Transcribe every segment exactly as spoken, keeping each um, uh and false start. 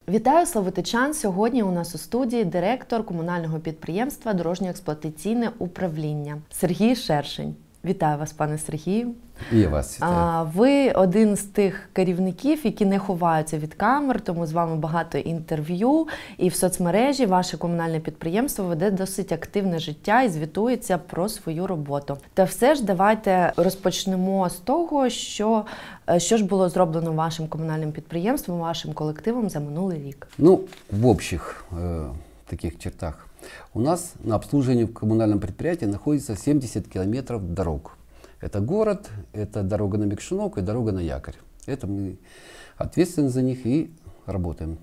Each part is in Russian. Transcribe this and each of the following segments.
Вітаю славутичан! Сьогодні у нас у студії директор комунального підприємства «Дорожньо-експлуатаційне управління» Сергій Шершень. Вітаю вас, пане Сергію. І вас вітаю. Ви один з тих керівників, які не ховаються від камер, тому з вами багато інтерв'ю. І в соцмережі ваше комунальне підприємство веде досить активне життя і звітується про свою роботу. Та все ж давайте розпочнемо з того, що, що ж було зроблено вашим комунальним підприємством, вашим колективом за минулий рік. Ну, в общих э, таких чертах. У нас на обслуживании в коммунальном предприятии находится семьдесят километров дорог. Это город, это дорога на Микшинок и дорога на Якорь. Это мы ответственны за них и работаем.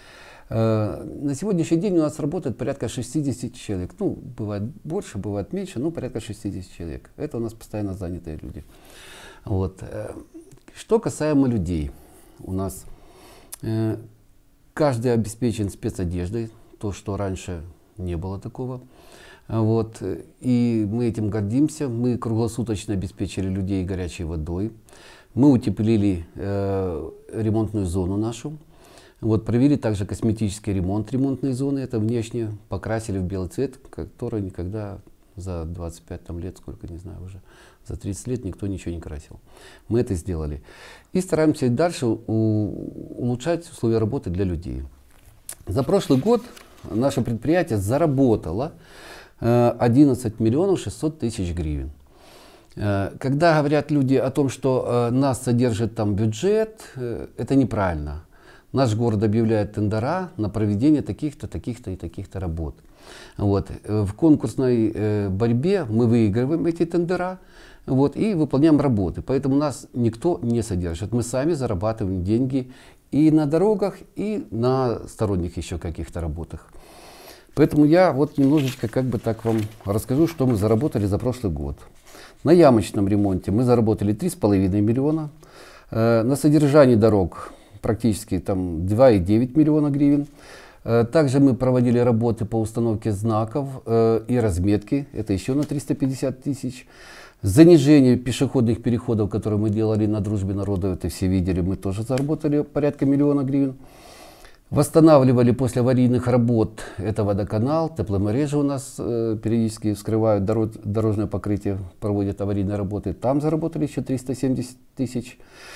Э, на сегодняшний день у нас работает порядка шестидесяти человек. Ну, бывает больше, бывает меньше, но порядка шестидесяти человек. Это у нас постоянно занятые люди. Вот. Что касаемо людей. У нас э, каждый обеспечен спецодеждой, то, что раньше не было такого. Вот. И мы этим гордимся. Мы круглосуточно обеспечили людей горячей водой. Мы утеплили э, ремонтную зону нашу. Вот. Провели также косметический ремонт ремонтной зоны. Это внешне покрасили в белый цвет, который никогда за двадцать пять там, лет, сколько, не знаю уже, за тридцать лет никто ничего не красил. Мы это сделали. И стараемся дальше улучшать условия работы для людей. За прошлый год наше предприятие заработало одиннадцать миллионов шестьсот тысяч гривен. Когда говорят люди о том, что нас содержит там бюджет, это неправильно. Наш город объявляет тендера на проведение таких-то, таких-то и таких-то работ. Вот. В конкурсной борьбе мы выигрываем эти тендера, вот, и выполняем работы. Поэтому нас никто не содержит. Мы сами зарабатываем деньги и на дорогах, и на сторонних еще каких-то работах. Поэтому я вот немножечко как бы так вам расскажу, что мы заработали за прошлый год. На ямочном ремонте мы заработали три с половиной миллиона. Э, на содержании дорог практически там два и девять миллиона гривен. Э, также мы проводили работы по установке знаков э, и разметки. Это еще на триста пятьдесят тысяч. Занижение пешеходных переходов, которые мы делали на Дружбе народов, это все видели, мы тоже заработали порядка миллиона гривен. Восстанавливали после аварийных работ, это водоканал, тепломережи у нас э, периодически вскрывают дорож, дорожное покрытие, проводят аварийные работы. Там заработали еще триста семьдесят тысяч.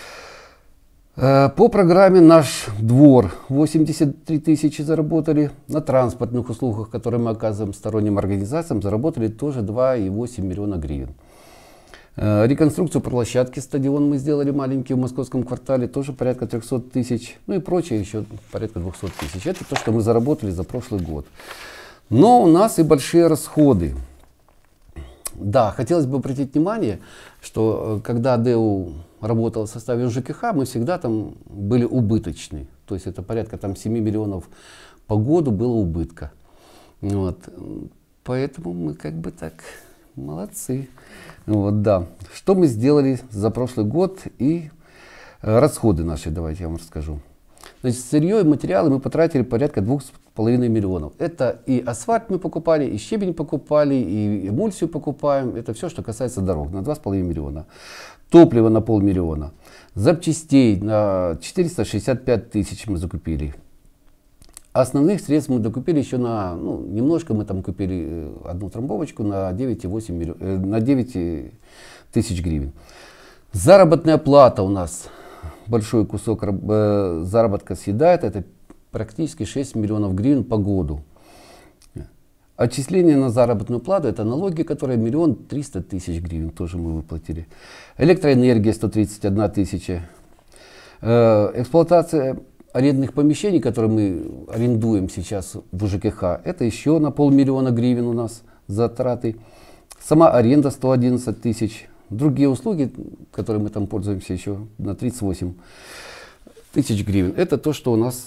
Э, по программе «Наш двор» восемьдесят три тысячи заработали. На транспортных услугах, которые мы оказываем сторонним организациям, заработали тоже два и восемь миллиона гривен. Реконструкцию площадки стадион мы сделали маленький в московском квартале, тоже порядка трёхсот тысяч, ну и прочее еще порядка двухсот тысяч. Это то, что мы заработали за прошлый год. Но у нас и большие расходы. Да, хотелось бы обратить внимание, что когда ДЭУ работал в составе ЖКХ, мы всегда там были убыточны. То есть это порядка там семи миллионов по году было убытка. Вот. Поэтому мы как бы так молодцы. Вот, да. Что мы сделали за прошлый год и э, расходы наши, давайте я вам расскажу. Значит, сырье и материалы мы потратили порядка двух с половиной миллионов. Это и асфальт мы покупали, и щебень покупали, и эмульсию покупаем. Это все, что касается дорог, на два с половиной миллиона. Топливо на полмиллиона. Запчастей на четыреста шестьдесят пять тысяч мы закупили. Основных средств мы докупили еще на, ну, немножко мы там купили одну трамбовочку на девять и восемь миллион, э, на девять тысяч гривен. Заработная плата у нас, большой кусок э, заработка съедает, это практически шесть миллионов гривен по году. Отчисления на заработную плату, это налоги, которые миллион триста тысяч гривен тоже мы выплатили. Электроэнергия сто тридцать одна тысяча. Э, эксплуатация арендных помещений, которые мы арендуем сейчас в ЖКХ, это еще на полмиллиона гривен у нас затраты. Сама аренда сто одиннадцать тысяч. Другие услуги, которые мы там пользуемся, еще на тридцать восемь тысяч гривен. Это то, что у нас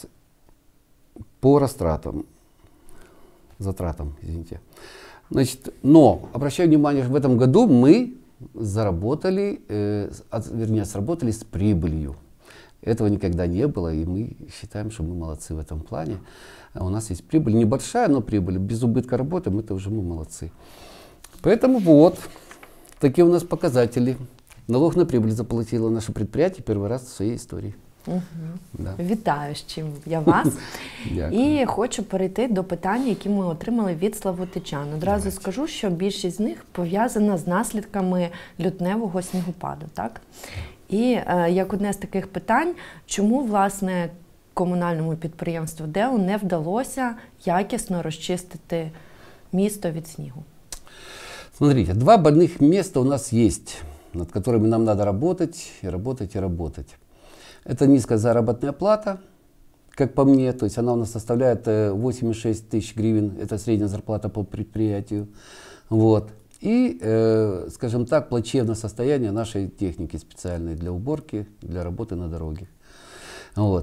по растратам, затратам, извините. Значит, но, обращаю внимание, в этом году мы заработали, э, от, вернее, сработали с прибылью. Этого никогда не было, и мы считаем, что мы молодцы в этом плане. У нас есть прибыль, небольшая, но прибыль. Без убытка работаем, это уже мы молодцы. Поэтому вот, такие у нас показатели. Налог на прибыль заплатило наше предприятие первый раз в своей истории. Угу. Да. Вітаю, з чим я вас. Дякую. І хочу перейти до питань, які ми отримали від славутичан. Одразу Давайте. скажу, що більшість з них пов'язана з наслідками лютневого снігопаду. Так? І е, як одне з таких питань, чому, власне, комунальному підприємству ДЕУ не вдалося якісно розчистити місто від снігу? Смотрите, два больных места у нас есть, над которыми нам надо работать, и работать, и работать. Это низкая заработная плата, как по мне, то есть она у нас составляет восемьдесят шесть тысяч гривен, это средняя зарплата по предприятию. Вот. И, э, скажем так, плачевное состояние нашей техники специальной для уборки, для работы на дороге. Вот.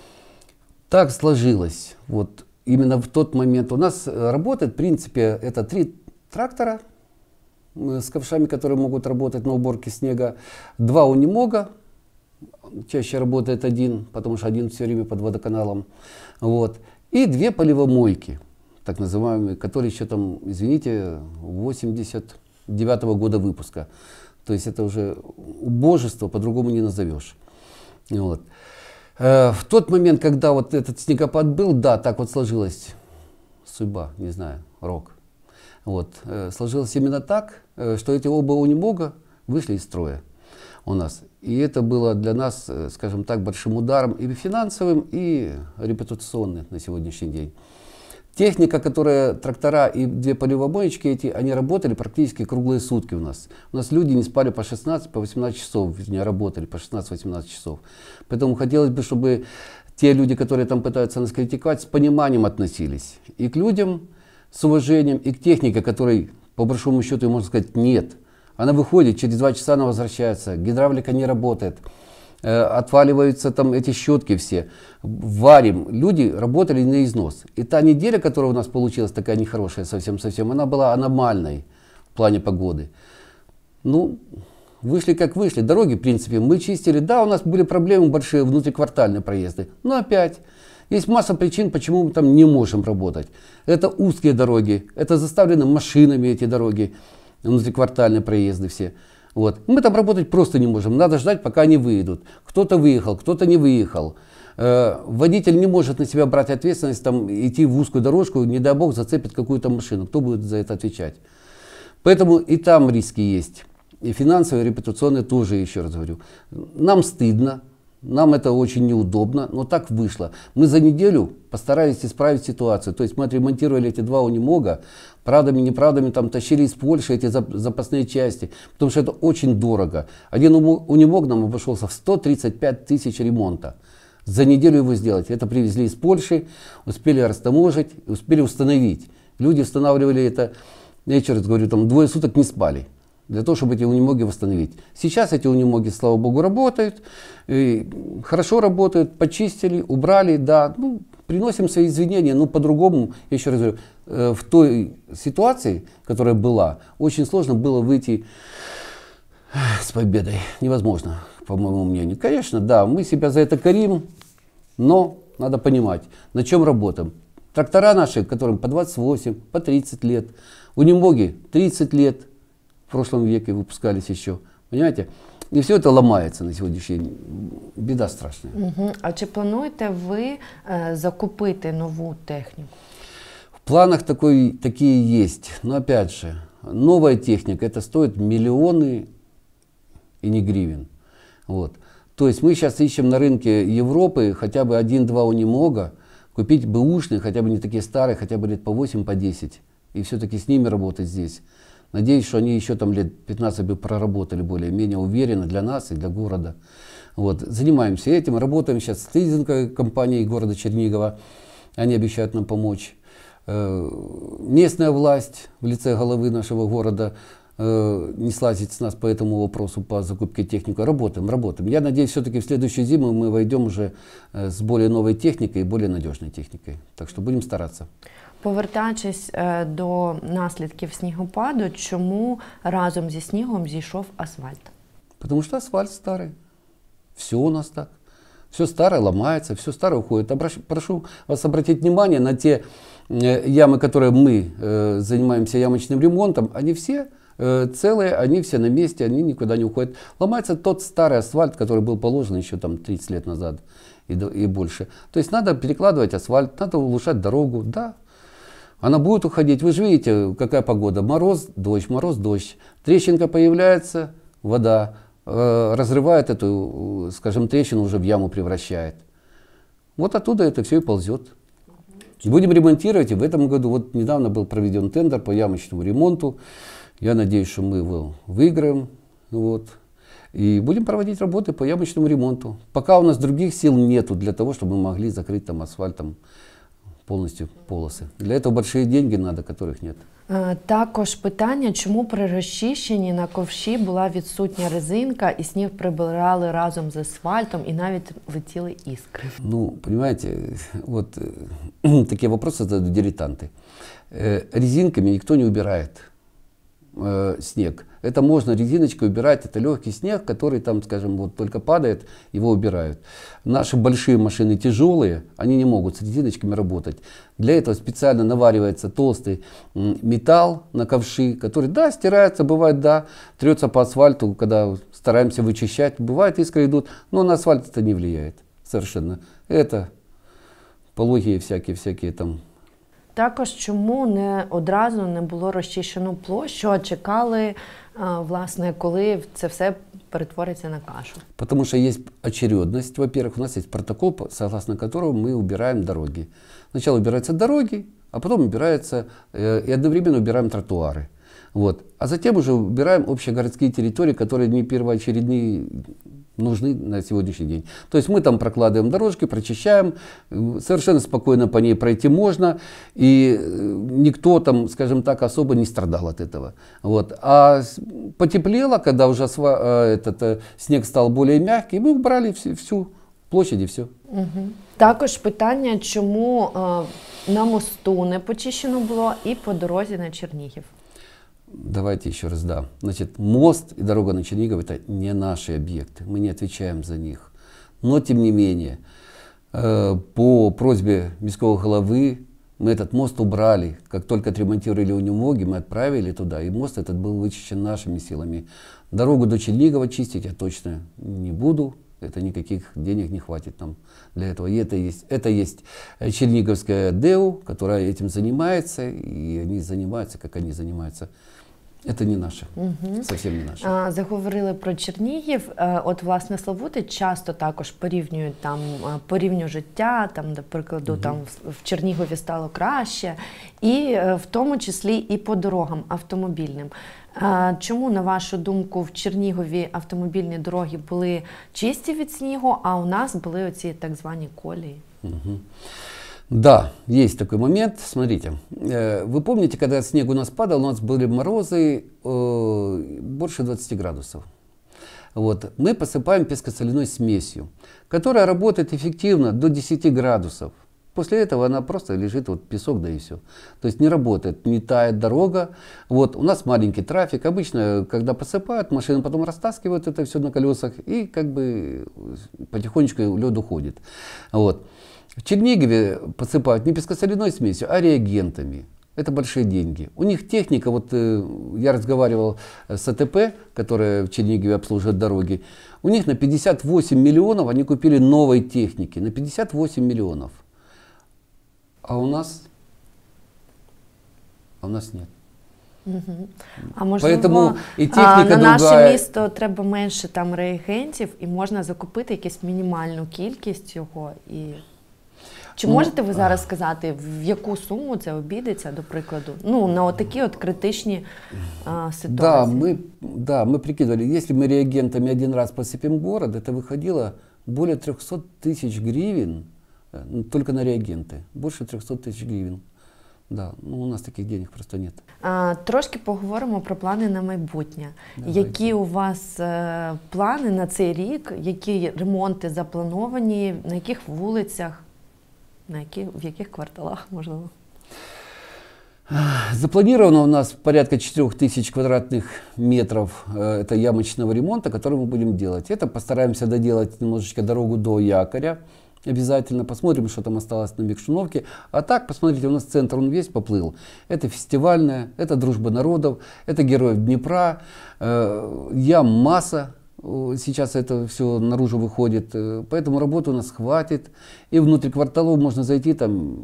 Так сложилось. Вот именно в тот момент у нас работает, в принципе, это три трактора с ковшами, которые могут работать на уборке снега, два унимога, чаще работает один, потому что один все время под водоканалом, вот, и две поливомойки, так называемые, которые еще там, извините, восемьдесят девятого года выпуска. То есть это уже убожество, по-другому не назовешь. Вот. В тот момент, когда вот этот снегопад был, да, так вот сложилась судьба, не знаю, рок. Вот. Сложилось именно так, что эти оба унимога вышли из строя у нас. И это было для нас, скажем так, большим ударом и финансовым, и репутационным на сегодняшний день. Техника, которая, трактора и две поливомоечки эти, они работали практически круглые сутки у нас. У нас люди не спали по шестнадцать, по восемнадцать часов, вернее, работали по шестнадцать-восемнадцать часов. Поэтому хотелось бы, чтобы те люди, которые там пытаются нас критиковать, с пониманием относились. И к людям с уважением, и к технике, которой, по большому счету, можно сказать, нет. Она выходит, через два часа она возвращается, гидравлика не работает, э, отваливаются там эти щетки все, варим. Люди работали на износ. И та неделя, которая у нас получилась такая нехорошая совсем-совсем, она была аномальной в плане погоды. Ну, вышли как вышли. Дороги, в принципе, мы чистили. Да, у нас были проблемы большие, внутриквартальные проезды. Но опять, есть масса причин, почему мы там не можем работать. Это узкие дороги, это заставлены машинами эти дороги, внутриквартальные проезды все. Вот. Мы там работать просто не можем, надо ждать, пока они выйдут. Кто-то выехал, кто-то не выехал. Э, водитель не может на себя брать ответственность, там, идти в узкую дорожку, не дай бог зацепит какую-то машину. Кто будет за это отвечать? Поэтому и там риски есть. И финансовые, и репутационные тоже, еще раз говорю. Нам стыдно. Нам это очень неудобно, но так вышло. Мы за неделю постарались исправить ситуацию. То есть мы отремонтировали эти два унимога, правдами, неправдами там тащили из Польши эти запасные части, потому что это очень дорого. Один унимог нам обошелся в сто тридцать пять тысяч ремонта. За неделю его сделать. Это привезли из Польши, успели растаможить, успели установить. Люди устанавливали это, я еще раз говорю, там двое суток не спали, для того, чтобы эти унимоги восстановить. Сейчас эти унимоги, слава богу, работают, и хорошо работают, почистили, убрали, да, ну, приносим свои извинения, но по-другому, я еще раз говорю, э, в той ситуации, которая была, очень сложно было выйти с победой. Невозможно, по моему мнению. Конечно, да, мы себя за это корим, но надо понимать, на чем работаем. Трактора наши, которым по двадцать восемь, по тридцать лет, унимоги тридцать лет, в прошлом веке выпускались еще, понимаете? И все это ломается на сегодняшний день. Беда страшная. Угу. А чи плануєте ви е, закупити нову техніку? В планах такой, такие есть. Но опять же, новая техника, это стоит миллионы и не гривен. Вот. То есть мы сейчас ищем на рынке Европы хотя бы один-два унимога, купить бэушные, хотя бы не такие старые, хотя бы лет по восемь, по десять. И все-таки с ними работать здесь. Надеюсь, что они еще там лет пятнадцать бы проработали более-менее уверенно для нас и для города. Вот. Занимаемся этим, работаем сейчас с лизинговой компанией города Чернигова. Они обещают нам помочь. Местная власть в лице головы нашего города не слазит с нас по этому вопросу, по закупке техники. Работаем, работаем. Я надеюсь, все-таки в следующую зиму мы войдем уже с более новой техникой и более надежной техникой. Так что будем стараться. Повертаючись е, до наслідків снігопаду, чому разом зі снігом зійшов асфальт? Потому что асфальт старый. Все у нас так. Все старое ломается, все старое уходит. Обращ... Прошу вас обратить внимание на те э, ямы, которые мы э, занимаемся ямочным ремонтом. Они все э, целые, они все на месте, они никуда не уходят. Ломается тот старый асфальт, который был положен еще там тридцать лет назад и, и больше. То есть надо перекладывать асфальт, надо улучшать дорогу, да. Она будет уходить. Вы же видите, какая погода. Мороз, дождь, мороз, дождь. Трещинка появляется, вода э, разрывает эту, скажем, трещину, уже в яму превращает. Вот оттуда это все и ползет. Будем ремонтировать. И в этом году, вот недавно был проведен тендер по ямочному ремонту. Я надеюсь, что мы его выиграем. Вот. И будем проводить работы по ямочному ремонту. Пока у нас других сил нету для того, чтобы мы могли закрыть там асфальтом повністю полоси. Для этого большие деньги надо, которых нет. Також питання, чому при розчищенні на ковші була відсутня резинка і сніг прибирали разом з асфальтом і навіть летіли іскри? Ну, понимаете, вот э, такие вопросы задают дилетанты. Э, резинками никто не убирает э, снег. Это можно резиночкой убирать, это легкий снег, который там, скажем, вот только падает, его убирают. Наши большие машины тяжелые, они не могут с резиночками работать. Для этого специально наваривается толстый металл на ковши, который, да, стирается, бывает, да, трется по асфальту, когда стараемся вычищать, бывает, искры идут, но на асфальт это не влияет совершенно. Это пологие всякие-всякие там. Також чому не одразу не було розчищено площу, а чекали, власне, коли це все перетвориться на кашу? Потому что есть очередность. Во-первых, у нас есть протокол, согласно которому мы убираем дороги. Сначала убираются дороги, а потом убираются э, и одновременно убираем тротуары. Вот. А затем уже убираем общегородские территории, которые не первоочередные нужны на сегодняшний день. То есть мы там прокладываем дорожки, прочищаем, совершенно спокойно по ней пройти можно, и никто там, скажем так, особо не страдал от этого. Вот. А потеплело, когда уже этот снег стал более мягкий, мы убрали всю, всю площадь и все. Угу. Також питання, чому е, на мосту не почищено було і по дорозі на Чернігів? Давайте еще раз, да. Значит, мост и дорога на Чернигов — это не наши объекты, мы не отвечаем за них. Но, тем не менее, э, по просьбе міського головы мы этот мост убрали. Как только отремонтировали Унемоги, мы отправили туда, и мост этот был вычищен нашими силами. Дорогу до Чернигова чистить я точно не буду. Это никаких денег не хватит нам для этого. И это есть, это есть Черниговская ДЭУ, которая этим занимается, и они занимаются, как они занимаются. Это не наше, угу. Совсем не наше. А, заговорили про Чернігів. От, власне, Славути часто також порівнюють там по рівню життя, там, до прикладу, угу. там в Чернігові стало краще, і в тому числі і по дорогам автомобільним. А, чому, на вашу думку, в Чернігові автомобільні дороги були чисті від снігу, а у нас були оці так звані колії? Угу. Да, есть такой момент. Смотрите, вы помните, когда снег у нас падал, у нас были морозы э, больше двадцати градусов. Вот. Мы посыпаем песко-соляной смесью, которая работает эффективно до десяти градусов. После этого она просто лежит, вот песок, да и все. То есть не работает, не тает дорога. Вот. У нас маленький трафик. Обычно, когда посыпают, машины потом растаскивают это все на колесах, и как бы потихонечку лед уходит. Вот. В Чернигове посыпают не пескосоляной смесью, а реагентами. Это большие деньги. У них техника, вот э, я разговаривал с АТП, которая в Чернигове обслуживает дороги, у них на пятьдесят восемь миллионов они купили новой техники, на пятьдесят восемь миллионов. А у нас, а у нас нет. Угу. А можливо, Поэтому і техніка на наше другая. місто треба менше там реагентів і можна закупити якусь мінімальну кількість його. І... Чи ну, можете ви зараз сказати, в яку суму це обійдеться, до прикладу, ну, на отакі от критичні а, ситуації? Да, мы, да, мы прикидывали, если мы реагентами один раз посыпем город, это выходило более трехсот тысяч гривен только на реагенты. Больше трехсот тысяч гривен. Да, ну, у нас таких денег просто нет. А, трошки поговоримо про плани на майбутнє. Давайте. Які у вас е, плани на цей рік? Які ремонти заплановані? На яких вулицях? На які, в яких кварталах, можливо? Запланировано у нас порядка четырёх тысяч квадратных метров э, это ямочного ремонта, который мы будем делать. Это постараемся доделать немножечко дорогу до якоря. обязательно посмотрим, что там осталось на Микшуновке. А так, посмотрите, у нас центр, он весь поплыл. Это фестивальная, это дружба народов, это героев Днепра, э, ям масса. Сейчас это все наружу выходит. Поэтому работы у нас хватит. И внутрь кварталов можно зайти там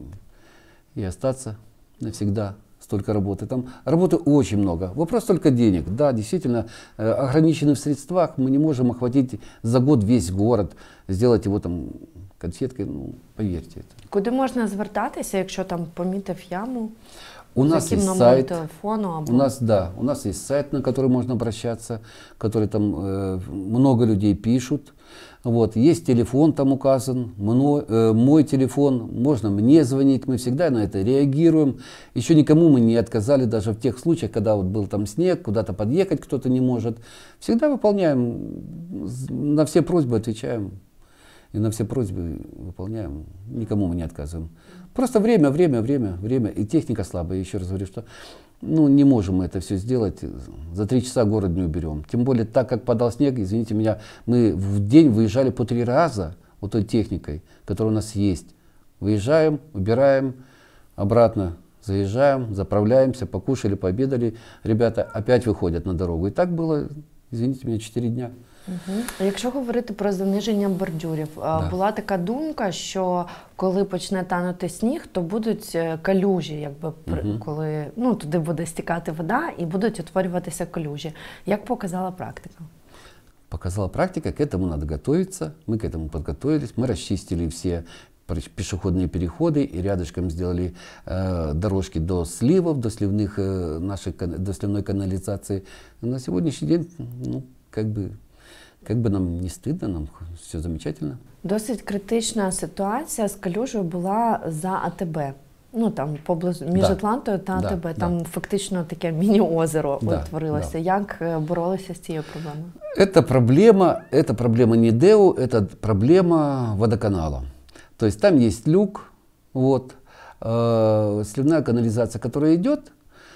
и остаться навсегда. Столько работы. Там работы очень много. Вопрос только денег. Да, действительно, э, ограничены в средствах. Мы не можем охватить за год весь город, сделать его там конфеткой, ну, поверьте. Это. Куди можна звертатися, якщо там помітив яму? У За нас яким есть номером сайт. телефону? Або... У нас, да, у нас есть сайт, на который можно обращаться, который там э, много людей пишут. Вот, есть телефон там указан, мной, э, мой телефон, можно мне звонить, мы всегда на это реагируем. Еще никому мы не отказали, даже в тех случаях, когда вот был там снег, куда-то подъехать кто-то не может. Всегда выполняем, на все просьбы отвечаем. И на все просьбы выполняем, никому мы не отказываем. Просто время, время, время, время. И техника слабая, еще раз говорю, что ну, не можем мы это все сделать. За три часа город не уберем. Тем более, так как падал снег, извините меня, мы в день выезжали по три раза вот той техникой, которая у нас есть. Выезжаем, убираем, обратно заезжаем, заправляемся, покушали, пообедали. Ребята опять выходят на дорогу. И так было, извините меня, четыре дня. Угу. Якщо говорити про заниження бордюрів, да. була така думка, що коли почне танути сніг, то будуть калюжі, якби, угу. коли ну, туди буде стікати вода і будуть утворюватися калюжі. Як показала практика? Показала практика, к этому надо готовиться, мы к этому подготовились, мы расчистили все пешеходные переходы и рядышком сделали э, дорожки до сливов, до, сливных, э, нашей, до сливной канализации. На сегодняшний день, ну, как бы, Как бы нам не стидно, нам все замечательно. Досить критична ситуація з калюжею була за АТБ. Ну там поблизу між да. Атлантою та АТБ. Да, там да. фактично таке міні-озеро да, утворилося. Да. Як боролися з цією проблемою? Это проблема, это проблема не ДЭУ, это проблема водоканала. То есть там есть люк, вот, э, сливная канализация, которая идет,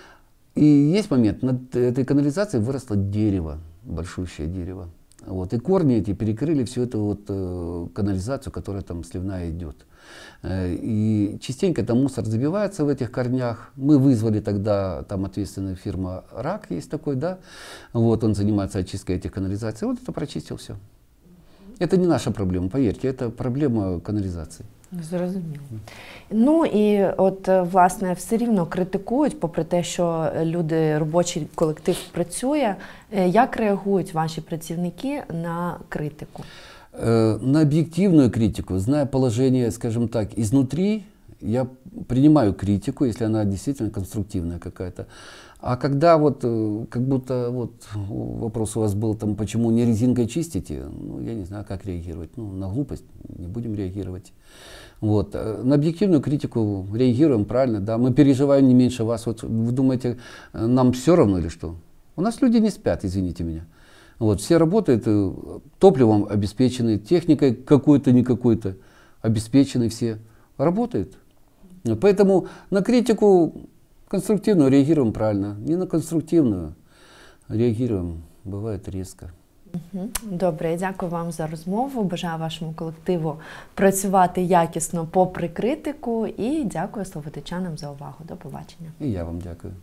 и есть момент, над этой канализацией выросло дерево, большущее дерево. Вот, и корни эти перекрыли всю эту вот, э, канализацию, которая там сливная идет. Э, и частенько там мусор забивается в этих корнях. Мы вызвали тогда, там ответственная фирма РАК есть такой, да, вот, он занимается очисткой этих канализаций, вот это прочистил все. Это не наша проблема, поверьте, это проблема канализации. Зрозуміло. Ну і от, власне, все рівно критикують, попри те, що люди, робочий колектив працює. Як реагують ваші працівники на критику? На объективную критику, зная положение, скажем так, изнутри, я принимаю критику, если она действительно конструктивная какая-то. А когда вот, как будто вот вопрос у вас был, там, почему не резинкой чистите, ну, я не знаю, как реагировать. Ну, на глупость не будем реагировать. Вот. На объективную критику реагируем правильно, да, мы переживаем не меньше вас. Вот вы думаете, нам все равно или что? У нас люди не спят, извините меня. Вот. Все работают, топливом обеспечены, техникой какой-то, не какой-то, обеспечены все. Работают. Поэтому на критику конструктивную реагируем правильно, не на конструктивную реагируем, бывает резко. Добре, дякую вам за розмову, бажаю вашому колективу працювати якісно попри критику і дякую слухачам за увагу. До побачення. І я вам дякую.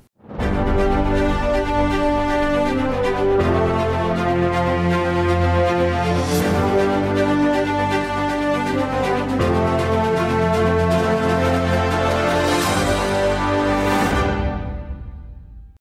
Thank you.